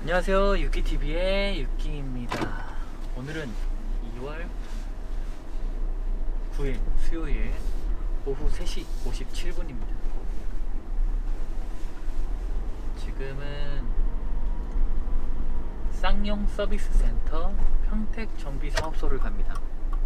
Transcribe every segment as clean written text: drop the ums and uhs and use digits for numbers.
안녕하세요, 유키TV의 유키입니다. 오늘은 2월 9일 수요일 오후 3시 57분입니다 지금은 쌍용 서비스 센터 평택 정비 사업소를 갑니다.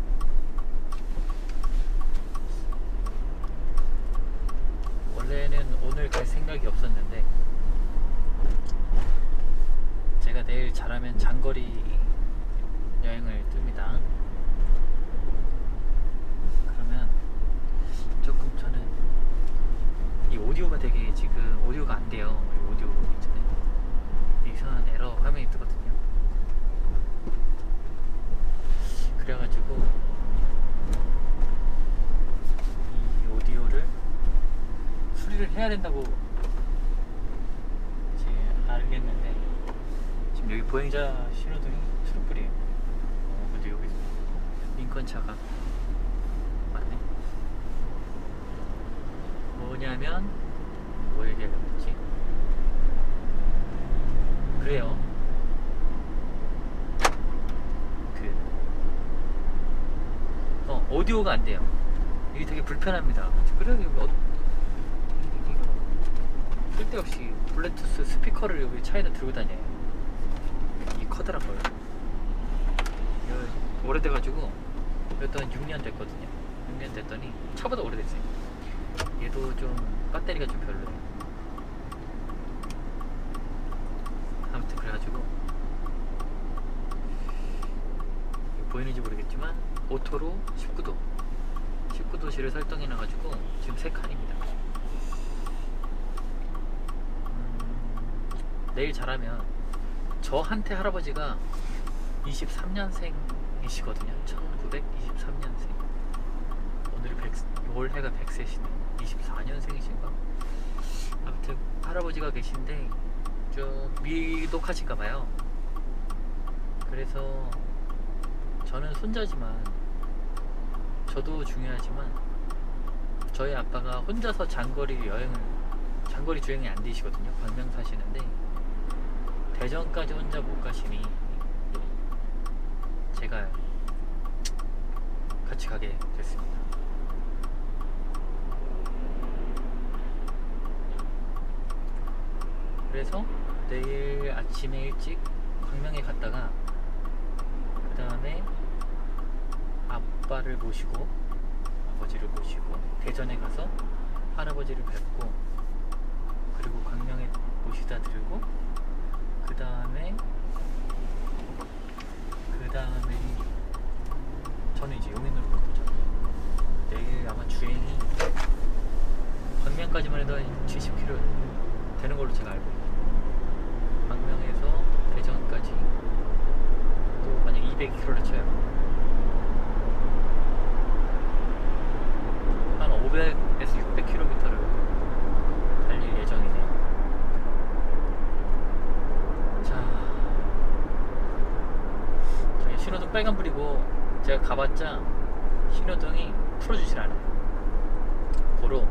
원래는 오늘 갈 생각이 없었는데 제가 내일 잘하면 장거리 여행을 뜹니다. 그러면 조금 저는 이 오디오가 되게 지금 오디오가 안 돼요. 이 오디오 있잖아요. 이상한 에러 화면이 뜨거든요. 그래가지고 이 오디오를 수리를 해야 된다고 이제 알겠는데 지금 여기 보행자 신호등이 초록불이에요. 근데 여기 링컨차가 맞네. 뭐냐면 뭐 얘기하려고 했지? 그래요. 오디오가 안 돼요. 이게 되게 불편합니다. 그래 이거 쓸데없이 블루투스 스피커를 여기 차에다 들고 다녀요. 이 커다란 걸. 오래돼가지고 이것도 한 6년 됐거든요. 6년 됐더니 차보다 오래됐어요. 얘도 좀 배터리가 좀 별로예요. 아무튼 그래가지고 보이는지 모르겠지만 오토로 19도실을 설정해놔가지고 지금 3칸입니다. 내일 잘하면 저한테 할아버지가 23년생이시거든요 1923년생. 오늘이 올해가 100세시네요 24년생이신가? 아무튼 할아버지가 계신데 좀 미독하신가봐요. 그래서 저는 손자지만 저도 중요하지만 저희 아빠가 혼자서 장거리 주행이 안 되시거든요. 광명 사시는데 대전까지 혼자 못 가시니 제가 같이 가게 됐습니다. 그래서 내일 아침에 일찍 광명에 갔다가 그 다음에 아빠를 모시고 아버지를 모시고 대전에 가서 할아버지를 뵙고 그리고 광명에 모시다 드리고 그 다음에 저는 이제 용인으로 갈 거죠. 내일 아마 주행이 광명까지만 해도 70km 되는 걸로 제가 알고 있어요. 광명에서 대전까지 또 만약 200km를 쳐요. 한 500에서 600km를 달릴 예정이네요. 신호등 빨간불이고 제가 가봤자 신호등이 풀어주질 않아요. 고로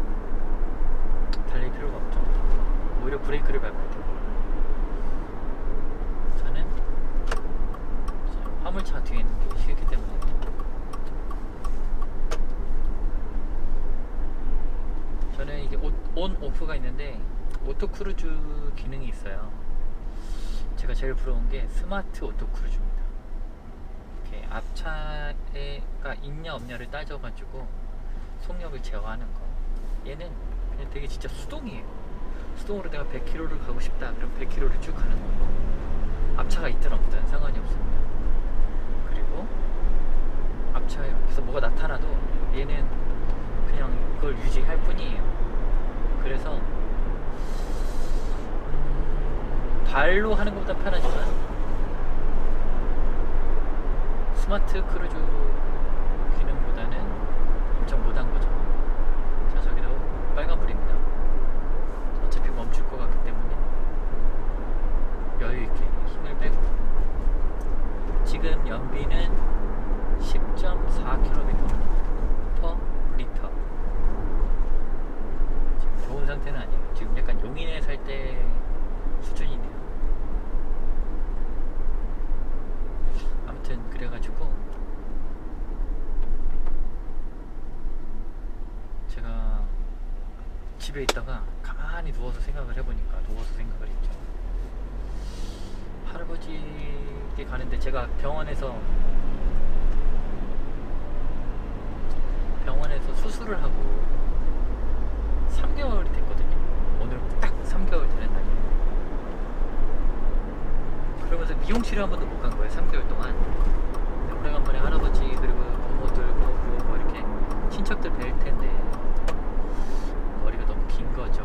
달릴 필요가 없죠. 오히려 브레이크를 밟아야 돼요. 저는 화물차 뒤에 있는 게 싫기 때문에 저는 이게 온 오프가 있는데 오토크루즈 기능이 있어요. 제가 제일 부러운 게 스마트 오토크루즈입니다. 앞차가 있냐 없냐를 따져가지고 속력을 제어하는 거. 얘는 그냥 되게 진짜 수동이에요. 수동으로 내가 100km를 가고 싶다 그럼 100km를 쭉 가는 거. 앞차가 있든 없든 상관이 없습니다. 그리고 앞차에서 뭐가 나타나도 얘는 그냥 그걸 유지할 뿐이에요. 그래서 발로 하는 것보다 편하지만 스마트 크루즈 기능보다는 엄청 못한 거죠. 자, 저기도 빨간불입니다. 어차피 멈출 것 같기 때문에 여유있게 힘을 빼고 지금 연비는 10.4km per 리터. 지금 좋은 상태는 아니에요. 지금 약간 용인에 살 때 수준이네요. 집에 있다가 가만히 누워서 생각을 해보니까 누워서 생각을 했죠. 할아버지께 가는데 제가 병원에서 수술을 하고 3개월이 됐거든요. 오늘 딱 3개월 되는 날이에요. 그러면서 미용실에 한 번도 못 간 거예요. 3개월 동안. 오래간만에 할아버지 그리고 부모들 뭐 이렇게 친척들 뵐 텐데 머리가 너무 긴 거죠.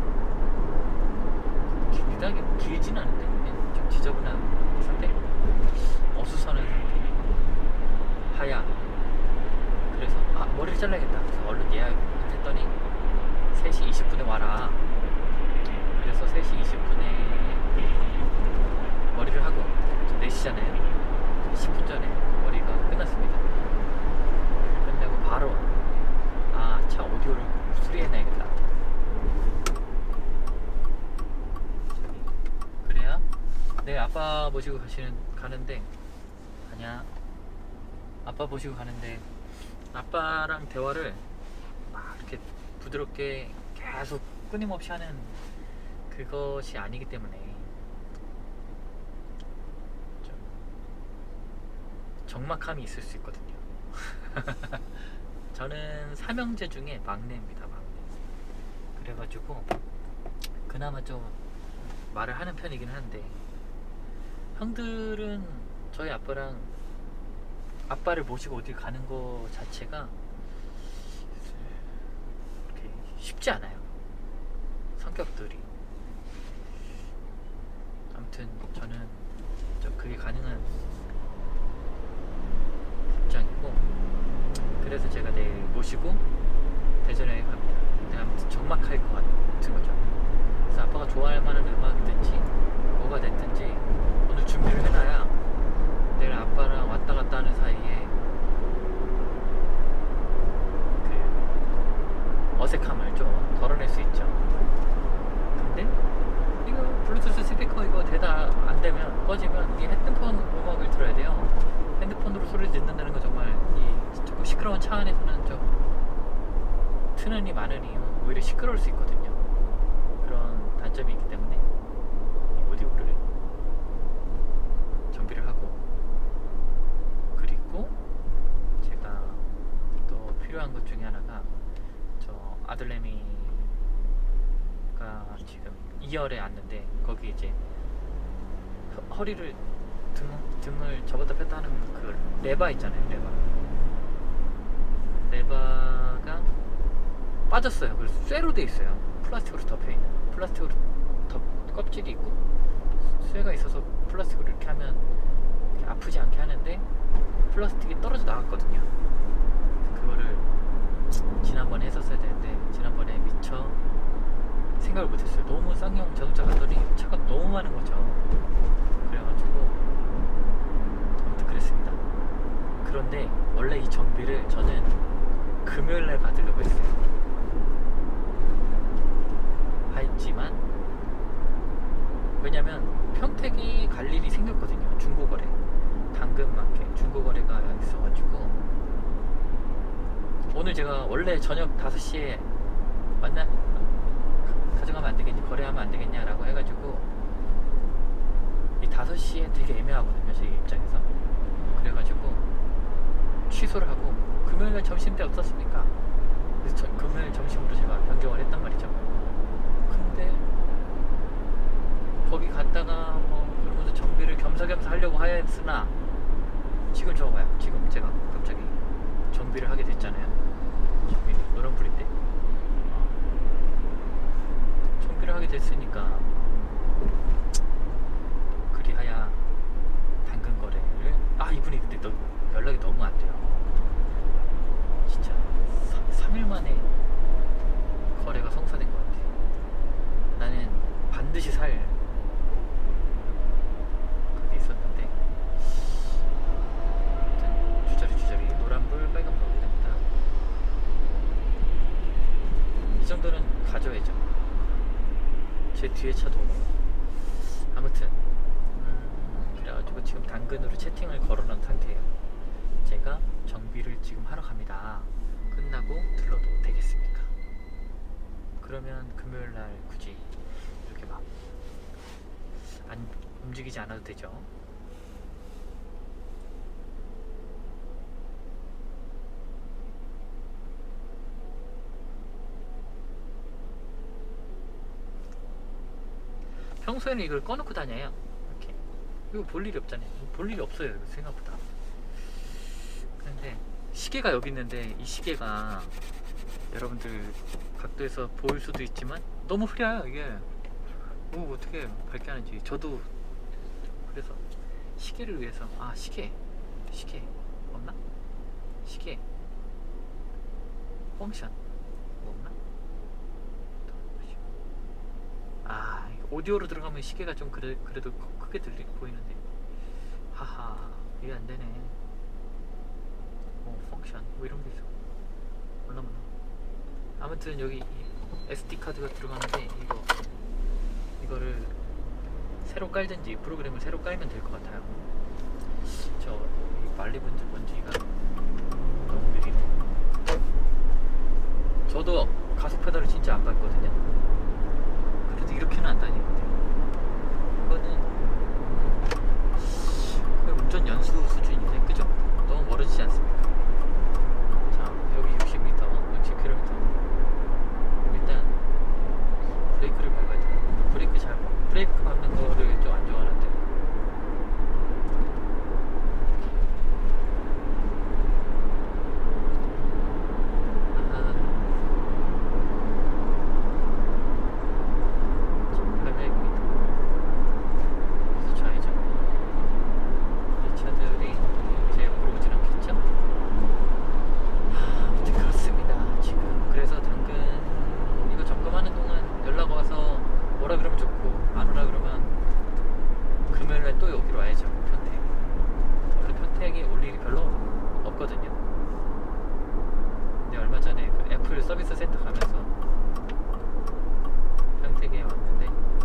길다게 길진 않은데 그냥 좀 지저분한 상태, 어수선한 상태, 하얀. 그래서 머리를 잘라야겠다. 그래서 얼른 예약을 했더니 3시 20분에 와라. 그래서 3시 20분에 머리를 하고 4시잖아요. 10분 전에 머리가 끝났습니다. 끝내고 바로 차 오디오를 수리해놔야겠다. 그래야 내가 아빠 모시고 가는데 아니야. 아빠 모시고 가는데 아빠랑 대화를 막 이렇게 부드럽게 계속 끊임없이 하는 그것이 아니기 때문에 좀 적막함이 있을 수 있거든요. 저는 삼형제 중에 막내입니다. 막내. 그래가지고 그나마 좀 말을 하는 편이긴 한데, 형들은 저희 아빠를 모시고 어디 가는 거 자체가 이렇게 쉽지 않아요. 성격들이. 아무튼 저는 그게 가능한 입장이고, 그래서 제가 내일 모시고 대전에 갑니다. 근데 아무튼 적막할 것 같은 거죠. 그래서 아빠가 좋아할 만한 음악이든지 뭐가 됐든지 오늘 준비를 해놔야 내일 아빠랑 왔다 갔다 하는 사이에 그 어색함을 좀 덜어낼 수 있죠. 근데 이거 블루투스 스피커 이거 안 되면, 꺼지면 이 핸드폰 음악을 들어야 돼요. 핸드폰으로 소리를 듣는다는 건 정말 이 조금 시끄러운 차 안에서는 좀 트는이 많으니 오히려 시끄러울 수 있거든요. 그런 단점이 있기 때문에 이 오디오를 정비를 하고, 그리고 제가 또 필요한 것 중에 하나가 저 아들내미가 지금 2열에 앉는데 거기 이제 허리를 등을 접었다 폈다 하는 그 레바 있잖아요. 레바가 빠졌어요. 그래서 쇠로 돼 있어요. 플라스틱으로 덮여 있는, 플라스틱으로 껍질이 있고 쇠가 있어서 플라스틱으로 이렇게 하면 이렇게 아프지 않게 하는데 플라스틱이 떨어져 나갔거든요. 그거를 지난번에 했었어야 되는데 지난번에 미처 생각을 못했어요. 너무 쌍용 자동차 갔더니 차가 너무 많은 거죠. 그래가지고 아무튼 그랬습니다. 그런데 원래 이 정비를 저는 금요일날 받으려고 했어요. 했지만 왜냐면 평택이 갈 일이 생겼거든요. 중고거래, 당근마켓 중고거래가 있어가지고 오늘 제가 원래 저녁 5시에 가져가면 안 되겠니, 거래하면 안 되겠냐 라고 해가지고 이 5시에 되게 애매하거든요, 제 입장에서. 그래가지고 취소를 하고 금요일날 점심때 없었습니까? 그래서 금요일 점심으로 제가 변경을 했단 말이죠. 근데 거기 갔다가 뭐 그러면서 정비를 겸사겸사 하려고 하였으나 지금 저거 봐요. 지금 제가 갑자기 정비를 하게 됐잖아요. 정비 노란불인데 정비를 하게 됐으니까 그리하여 당근 거래를 이분이 근데 연락이 너무 안 돼요. 진짜 3일 만에 거래가 성사된 것 같아요. 나는 반드시 살 그게 있었는데 아무튼 주저리 노란불 빨간불 됩니다. 이 정도는 가져야죠. 제 뒤에 차도 아무튼 그래가지고 지금 당근으로 채팅을 걸어놓은 상태예요. 제가 정비를 지금 하러 갑니다. 끝나고 들러도 되겠습니까? 그러면 금요일날 굳이 이렇게 막 안 움직이지 않아도 되죠. 평소에는 이걸 꺼놓고 다녀요. 이렇게. 이거 볼 일이 없잖아요. 볼 일이 없어요, 이거 생각보다. 근데 시계가 여기 있는데 이 시계가 여러분들 각도에서 보일 수도 있지만 너무 흐려요 이게. 오, 어떻게 밝게 하는지. 저도 그래서 시계를 위해서 시계 없나? 시계 펑션 뭐 없나? 오디오로 들어가면 시계가 좀 그래도 크게 보이는데 하하 이게 안되네. 펑션 뭐 이런게 있어. 몰라. 아무튼 여기 SD카드가 들어가는데 이거를 새로 깔든지 프로그램을 새로 깔면 될 것 같아요. 이 말리분들 먼지가 너무 느리네. 저도 가속 페달을 진짜 안 밟거든요. 그래도 이렇게는 안 다니는데 이거는 거의 운전 연수 수준인데 그죠? 너무 멀어지지 않습니까? 자, 여기 60m 60km. 일단 브레이크를 밟아야 돼. 브레이크 밟는 거를 좀 안 좋아하는데 서비스 센터 가면서 평택에 왔는데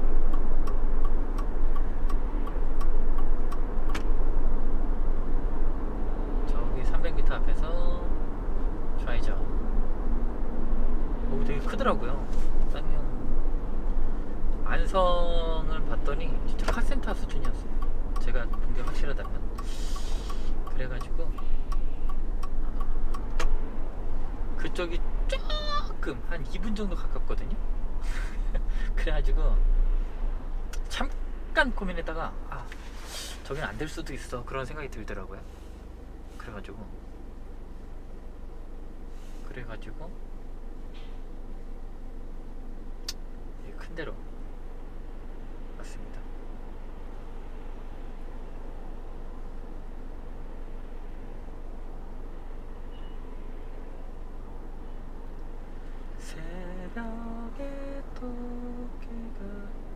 저기 300m 앞에서 좌회전. 되게 크더라고요. 쌍용 안성을 봤더니 진짜 카센터 수준이었어요. 제가 본 게 확실하다면. 그래가지고 그쪽이 조금 한 2분 정도 가깝거든요. 그래가지고 잠깐 고민했다가 저긴 안 될 수도 있어 그런 생각이 들더라고요. 그래가지고 큰 데로 왔습니다. 새벽에 토끼가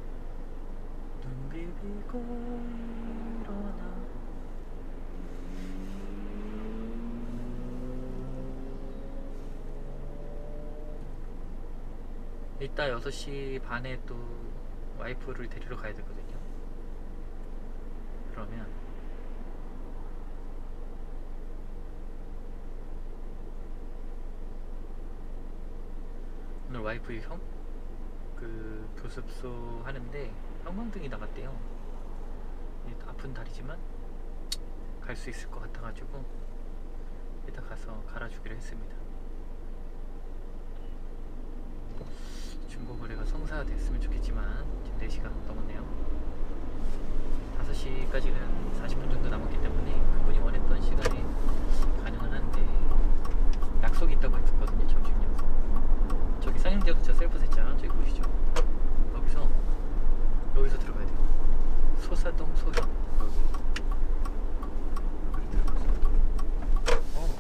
눈 비비고 일어나. 이따 6시 반에 또 와이프를 데리러 가야 되거든요. 그러면 오늘 와이프 교습소 하는데 형광등이 나갔대요. 아픈 다리지만 갈 수 있을 것 같아가지고 이따 가서 갈아주기로 했습니다. 중고거래가 성사됐으면 좋겠지만 지금 4시가 넘었네요. 5시까지는 40분 정도 남았기 때문에 그분이 원했던 시간에 가능은 한데 약속이 있다고 했었거든요. 점심 약속. 저기 쌍용자동차 셀프 세차 저기 보이시죠? 여기서 들어가야 돼요. 소사동 소형 여기 들어가서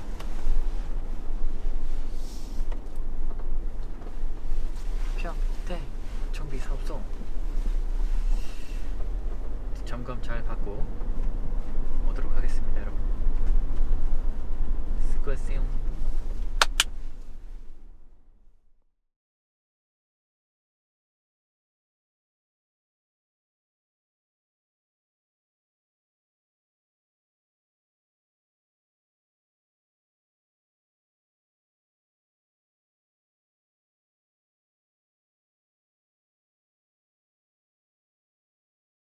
평택 정비사업소 점검 잘 받고 오도록 하겠습니다. 여러분 수고하세요.